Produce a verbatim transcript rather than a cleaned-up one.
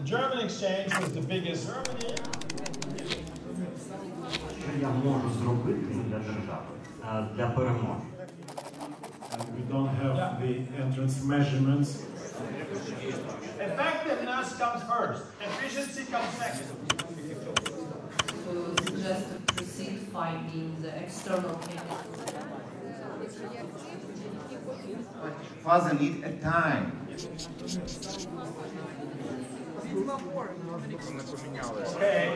German exchange was the biggest. Germany. Що я можу зробити для держави, для перемоги? We don't have yeah. the entrance measurements. Effectiveness comes first. Efficiency comes second. So suggest to proceed finding the external mechanism. Father need a time. Okay.